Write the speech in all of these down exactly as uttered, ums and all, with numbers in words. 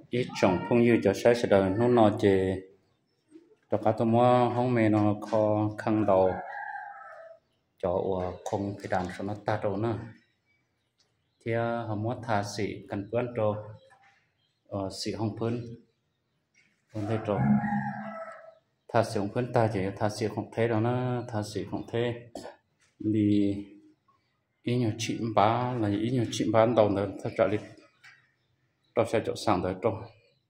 ít trồng phong như cho sai sẽ đời nó nó chỉ cho cả tụi mua không mẹ nó kho khăn đầu cho không phải đàn cho nó ta rồi nữa thì họ muốn thả sĩ cần quên rồi ờ sĩ không phun không thấy rồi thả sĩ không phun ta chỉ thả sĩ không thấy đó nó thả sĩ không thấy đi ít nhiều chim bá là ít nhiều chim bá đầu nữa thật ra điเราใช้จดสั่งโดยตรง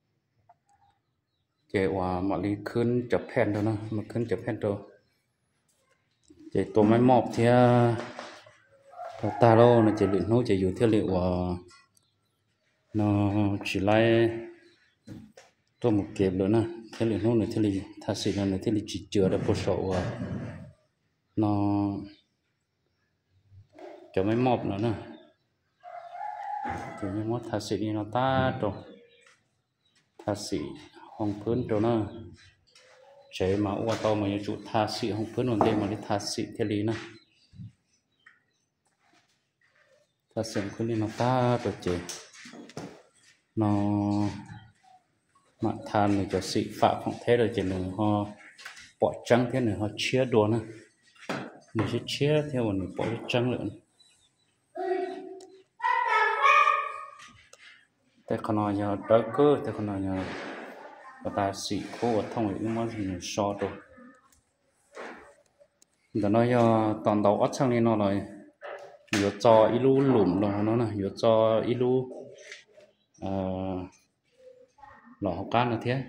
เจ้าว่ามาลีขึ้นจับแผ่นตัวนะมาขึ้นจับแผ่นตัวเจ้าตัวไม่มอบเทียตัวตาโลนะเจ้าหลินนู้เจ้าอยู่เทียหลิว่าnó chỉ lấyตัวmộtเก็บเลยนะเทียหลินนู้เนี่ยเทียหลิถ้าสิเนี่ยเทียหลิจีเจือได้พอสอบว่าnóจะไม่มอบแล้วนะthì những món thà xị đi nó ta rồi thà xị hồng phấn rồi nó chế mà qua tàu mà những chủ thà xị hồng phấn còn đây mà đi thà xị thế lý nè thà xị hồng phấn đi nó ta rồi chế nó mà thà người cho xị phạm không thế rồi chế nữa họ bỏ trắng thế này họ chia đùa nè người sẽ chia theo một người bỏ trắng nữaแต่ขณะยาดักเกอร์แต่ขณะยาปตาสีโคตรท่องอีกมันเป็นชอตัวแต่น้อยตอนเราอัดช่างนี้น้อยอยู่จออีลูหลุมลงนั่นนะอยู่จออีลูเอ่อหล่อก้านนะเทีย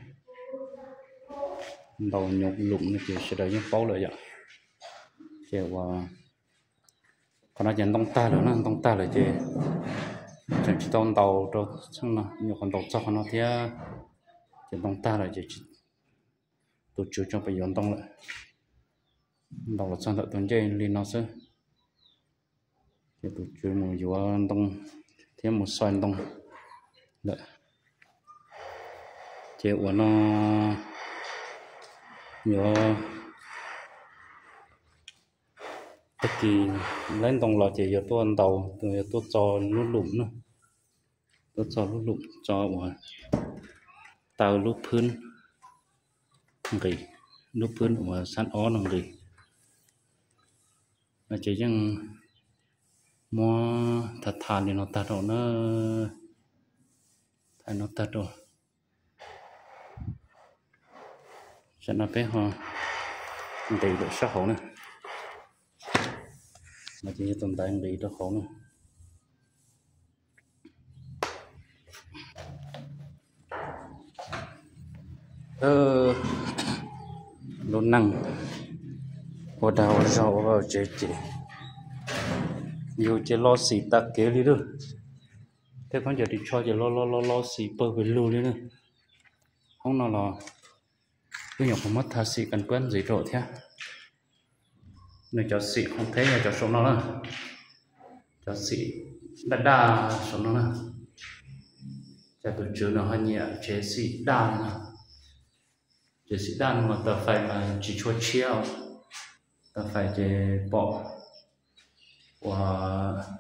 เราหยกหลุมนี่คือจะได้ยังเป้าเลยอ่ะเจ้าว่าขณะยังต้องตาเลยนะต้องตาเลยเจ้ฉันจะต้องเดาตัวช่างนะอยู่คนเดาจับเขาที่จะต้องตาเลยจะตัวจูจงไปย้อนต้องเลยเดาช่างตัวตัวเจลินเอาซะจะตัวจูมืออยู่ตรงที่มือซอยตรงเลยเจ้าว่าnóอยู่ตะกี้เล่นตรงเราจะอยู่ตัวเดาตัวตัวจอลุ่มลุ่มเนาะตัวจอลุ่มลุ่มจอว่าเตาลูกพื้นรีลูกพื้นว่าสันอ้อนรีอาจจะยังมัวถัดทานในนอตัดเนาะทานนอตัดฉันเอาไปห่อดีด้วยสักห่อนะmà chỉ tồn tại bị đó khổ nữa ờ luôn năng vào đầu rau vào chế chế nhiều chế lo xì tắc kế đi nữa thế con giờ đi cho chế lo lo lo lo xì bơ với lưu đi nữa không nào là cái nhóc không mất thà xì cần quen gì rồi thế nơi cho xị không thấy nhà cho sống nó là cho xị đã đa sống nó là cho tụi chú nó hơi nhẹ chế xị đa nữa chế xị đa mà ta phải mà chỉ cho chiêu ta phải chế bỏ và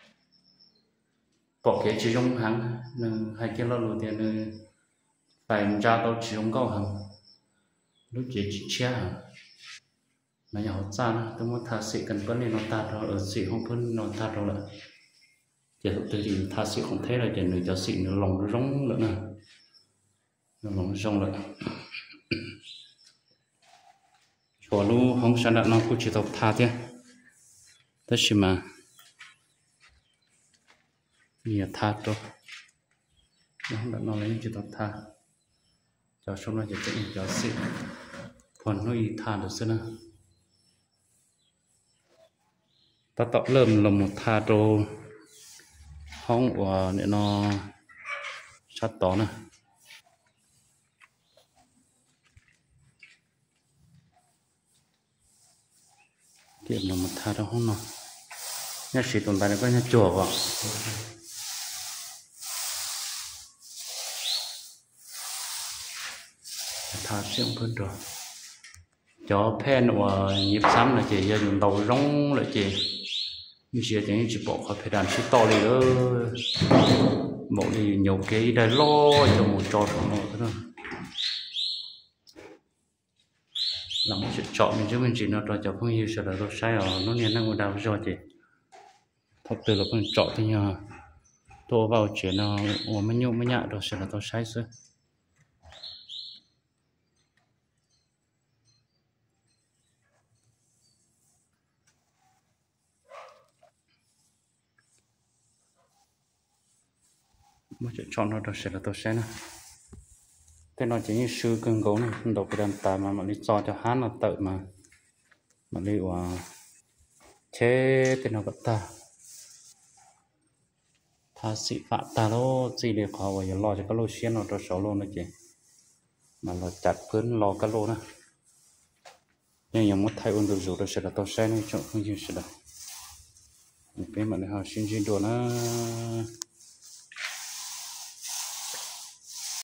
bỏ cái chỉ trong hàng nên hai cái lo đầu tiên nên phải ra tao chỉ trong câu hàng lúc chế chỉ chia hàng mà nhà họ cha nó tôi muốn thà sĩ cần vấn đề nó ta rồi ở sĩ không phân nó ta rồi là chỉ thực tế thì thà sĩ không thấy là chỉ người cho sĩ nó lòng nó rống nữa nè nó lòng rong lại cho lu không sản đạt nó cũng chỉ tập thà thế tất nhiên mà nhiều thà rồi nó không đạt nó lấy chỉ tập thà cho xong nó chỉ tự cho sĩ còn nó ý thà được xưa nè ta tạo lợm là một thà đồ không và để nó sát đó nè tiệm là một thà đó không nào nhà chỉ tồn tại có nhà chùa vào thà xem phân rồi cho pen và nhịp sắm là chỉ dùng đầu rong là chỉ như chỉ tiếng chỉ bỏ khỏi phải đàn chỉ to đi ơ bộ đi nhiều cái đây lo cho một trò trong nó thôi làm một chuyện chọn mình chứ mình chỉ nó trò cho không hiểu sợ là nó sai ở nó nên năng đào cho chị thật sự là con chọn thì nhờ tôi vào chuyện nó của mình nhung mới nhạ đó sẽ là tôi sai chứ một chuyện chọn nó đó sẽ là tôi sai nè thế nó chỉ như sư cưng gấu này đầu cái đàn tài mà mà đi cho cho hắn là tự mà mà đi vào thế thì nó vẫn ta tha sĩ phạm ta đó gì để họ vào lo cho cái lô xiên nó cho số lô nữa chị mà lo chặt phấn lo cái lô nữa nhưng mà mất thay ôn được rồi sẽ là tôi sẽ nói chuyện không chịu sẽ được cái mà họ xin xin đồ nó